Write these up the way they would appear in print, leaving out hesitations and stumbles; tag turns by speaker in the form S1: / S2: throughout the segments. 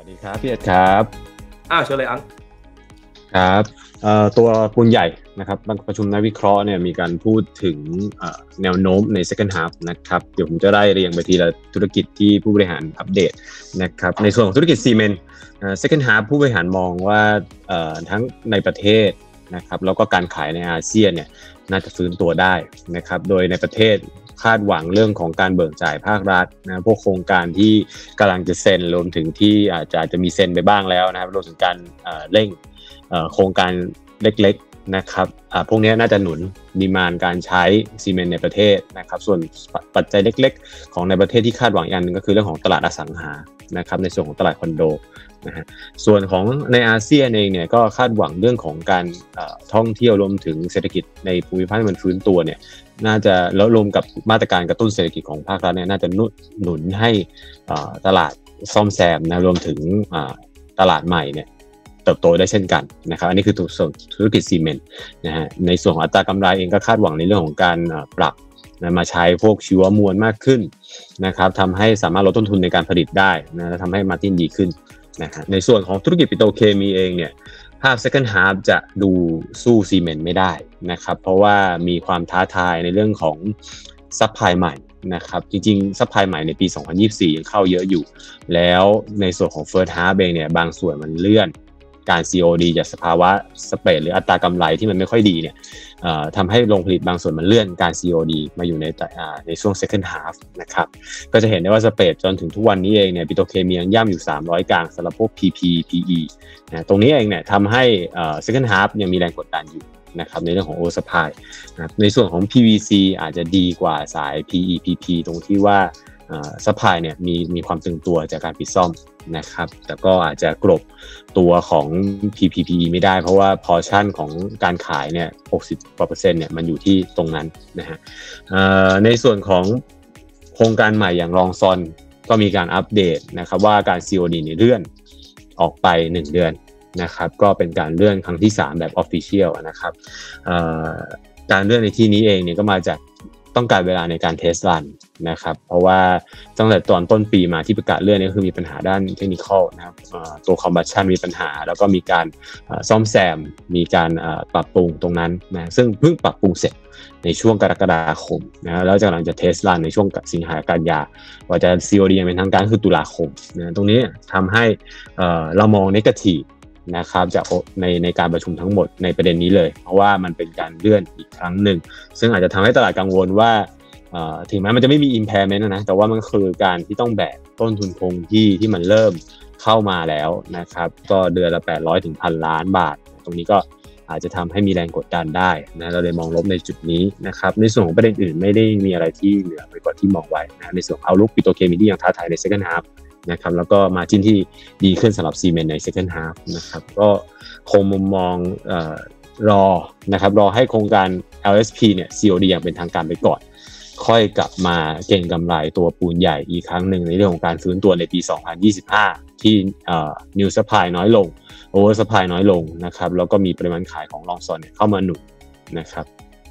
S1: วัสดีครับพี่เอ็ดครับ
S2: เชิญเลยอัง
S1: ครับตัวปูนใหญ่นะครับประชุมนักวิเคราะห์เนี่ยมีการพูดถึงแนวโน้มใน second half นะครับเดี๋ยวผมจะได้เรียงไปทีละธุรกิจที่ผู้บริหารอัปเดตนะครับในส่วนของธุรกิจซีเมนต์second half ผู้บริหารมองว่าทั้งในประเทศนะครับแล้วก็การขายในอาเซียนเนี่ยน่าจะฟื้นตัวได้นะครับโดยในประเทศคาดหวังเรื่องของการเบิกจ่ายภาครัฐนะพวกโครงการที่กำลังจะเซ็นรวมถึงที่อาจจะมีเซ็นไปบ้างแล้วนะครับรวมถึงการเร่งโครงการเล็กๆนะครับพวกนี้น่าจะหนุนดีมานด์การใช้ซีเมนต์ในประเทศนะครับส่วนปัจจัยเล็กๆของในประเทศที่คาดหวังอย่างนึงก็คือเรื่องของตลาดอสังหานะครับในส่วนของตลาดคอนโดนะฮะส่วนของในอาเซียนเองเนี่ยก็คาดหวังเรื่องของการท่องเที่ยวรวมถึงเศรษฐกิจในภูมิภาคที่มันฟื้นตัวเนี่ยน่าจะแล้วรวมกับมาตรการกระตุ้นเศรษฐกิจของภาครัฐเนี่ยน่าจะหนุนให้ตลาดซ่อมแซมนะรวมถึงตลาดใหม่เนี่ยเติบโตได้เช่นกันนะครับอันนี้คือส่วนธุรกิจซีเมนต์นะฮะในส่วนของอัตรากำไรเองก็คาดหวังในเรื่องของการปรับมาใช้พวกชีวมวลมากขึ้นนะครับทำให้สามารถลดต้นทุนในการผลิตได้นะและทำให้มาร์จิ้นดีขึ้นนะครับในส่วนของธุรกิจปิโตรเคมีเองเนี่ยภาพ second half จะดูสู้ซีเมนต์ไม่ได้นะครับเพราะว่ามีความท้าทายในเรื่องของซัพพลายใหม่นะครับจริงๆซัพพลายใหม่ในปี2024ยังเข้าเยอะอยู่แล้วในส่วนของ first half เองเนี่ยบางส่วนมันเลื่อนการ COD จากสภาวะสเปรดหรืออัตรากำไรที่มันไม่ค่อยดีเนี่ยทำให้โรงผลิตบางส่วนมันเลื่อนการ COD มาอยู่ในช่วง second half นะครับก็จะเห็นได้ว่าสเปรดจนถึงทุกวันนี้เองเนี่ยปิโตรเคมียังย่ำอยู่300กลางสำหรับพวก PP PE นะตรงนี้เองเนี่ยทำให้second half ยังมีแรงกดดันอยู่นะครับในเรื่องของ oversupply นะในส่วนของ PVC อาจจะดีกว่าสาย PE PP ตรงที่ว่าซัพพลายเนี่ยมีความตึงตัวจากการปิดซ่อมนะครับแต่ก็อาจจะกลบตัวของ PPPE ไม่ได้เพราะว่าพอร์ชั่นของการขายเนี่ย60%เนี่ยมันอยู่ที่ตรงนั้นนะฮะในส่วนของโครงการใหม่อย่างรองซอนก็มีการอัปเดตนะครับว่าการ COD เนี่ยเลื่อนออกไป1เดือนนะครับก็เป็นการเลื่อนครั้งที่3แบบ Official นะครับการเลื่อนในที่นี้เองเนี่ยก็มาจากต้องการเวลาในการเทสรันนะครับเพราะว่าตั้งแต่ตอนต้นปีมาที่ประกาศเลื่อนนี่คือมีปัญหาด้านเทคนิคอลนะครับตัวคอมบัชชันมีปัญหาแล้วก็มีการซ่อมแซมมีการปรับปรุงตรงนั้นนะซึ่งเพิ่งปรับปรุงเสร็จในช่วงกรกฎาคมนะแล้วกำลังจะเทสรันในช่วงสิงหากันยาว่าจะ COD เป็นทางการคือตุลาคมนะตรงนี้ทำให้เรามองเนกาทีฟนะครับจากในการประชุมทั้งหมดในประเด็นนี้เลยเพราะว่ามันเป็นการเลื่อนอีกครั้งหนึ่งซึ่งอาจจะทำให้ตลาดกังวลว่าถึงแม้มันจะไม่มี impairment นะแต่ว่ามันคือการที่ต้องแบกต้นทุนคงที่มันเริ่มเข้ามาแล้วนะครับก็เดือนละ800ถึง1,000 ล้านบาทตรงนี้ก็อาจจะทำให้มีแรงกดดันได้นะเราเลยมองลบในจุดนี้นะครับในส่วนของประเด็นอื่นไม่ได้มีอะไรที่เหนือไปกว่าที่มองไว้นะในส่วนเอาลุกปิโตรเคมีที่ยังท้าทายใน second halfนะครับแล้วก็มาจิ้นที่ดีขึ้นสำหรับซีเมนต์ใน second half นะครับก็คงมุมมองรอนะครับรอให้โครงการ LSP เนี่ย COD อย่างเป็นทางการไปก่อนค่อยกลับมาเก็งกำไรตัวปูนใหญ่อีกครั้งหนึ่งในเรื่องของการฟื้นตัวในปี2025ที่new supply น้อยลง over supply น้อยลงนะครับแล้วก็มีปริมาณขายของลองซอนเนี่ยเข้ามาหนุนนะครับ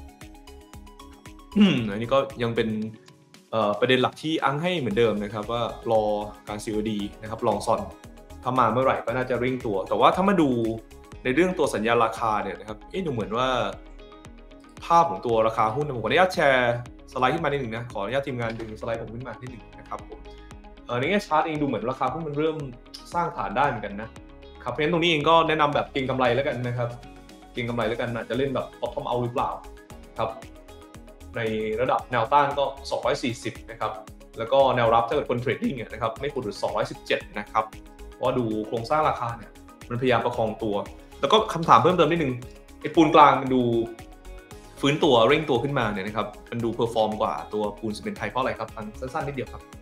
S2: อันนี้ก็ยังเป็นประเด็นหลักที่อังให้เหมือนเดิมนะครับว่ารอการ COD นะครับลองซอนถ้ามาเมื่อไหร่ก็น่าจะเร่งตัวแต่ว่าถ้ามาดูในเรื่องตัวสัญญาณราคาเนี่ยนะครับดูเหมือนว่าภาพของตัวราคาหุ้นผมขออนุญาตแชร์สไลด์ขึ้นมานิดหนึ่งนะขออนุญาตทีมงานดึงสไลด์ผมขึ้นมานิดหนึ่งนะครับผมในแง่ชาร์ตเองดูเหมือนราคาหุ้นมันเริ่มสร้างฐานได้เหมือนกันนะครับเพราะฉะนั้นตรงนี้เองก็แนะนำแบบเก็งกำไรแล้วกันนะครับเก็งกำไรแล้วกันอาจจะเล่นแบบ bottom out หรือเปล่าครับในระดับแนวต้านก็240นะครับแล้วก็แนวรับถ้าเกิดคนเทรดดิ้งนะครับไม่ควรหรือ217นะครับเพราะว่าดูโครงสร้างราคาเนี่ยมันพยายามประคองตัวแล้วก็คำถามเพิ่มเติมนิดนึงไอ้ปูนกลางมันดูฟื้นตัวเร่งตัวขึ้นมาเนี่ยนะครับมันดูเพอร์ฟอร์มกว่าตัวปูนซีเมนต์ไทยเพราะอะไรครับสั้นๆนิดเดียวครับ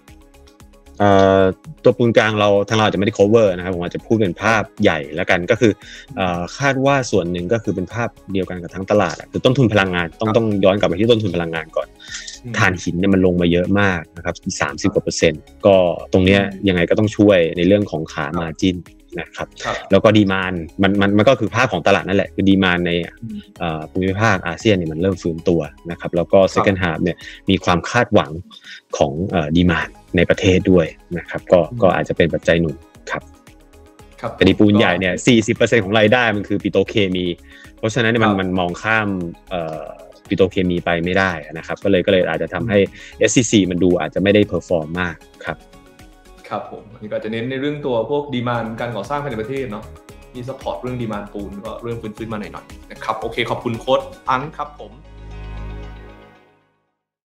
S1: ตัวปูนกลางทางเราจะไม่ได้ cover นะครับผมอาจจะพูดเป็นภาพใหญ่แล้วกันก็คือคาดว่าส่วนหนึ่งก็คือเป็นภาพเดียวกันกับทั้งตลาดคือต้นทุนพลังงานต้องย้อนกลับไปที่ต้นทุนพลังงานก่อนถ่านหินเนี่ยมันลงมาเยอะมากนะครับ30%ก็ตรงนี้ยังไงก็ต้องช่วยในเรื่องของขามาร์จิ้นนะครับแล้วก็ดีมานด์มันก็คือภาพของตลาดนั่นแหละคือดีมานด์ในภูมิภาคอาเซียนเนี่ยมันเริ่มฟื้นตัวนะครับแล้วก็ second half เนี่ยมีความคาดหวังของดีมานด์ในประเทศด้วยนะครับก็อาจจะเป็นปัจจัยหนุนครับ
S2: ครับ
S1: แต่ในปูนใหญ่เนี่ย 40% ของรายได้มันคือปิโตรเคมี เพราะฉะนั้นมันมองข้ามปิโตรเคมีไปไม่ได้นะครับก็เลยอาจจะทำให้ SCC มันดูอาจจะไม่ได้เพอร์ฟอร์มมากครับ
S2: ครับผมอันนี้ก็จะเน้นในเรื่องตัวพวกดีมานด์การก่อสร้างภายในประเทศเนาะที่ซัพพอร์ตเรื่องดีมานด์ปูนก็เริ่มฟื้นมาหน่อยๆนะครับโอเคขอบคุณโค้ชอังครับผม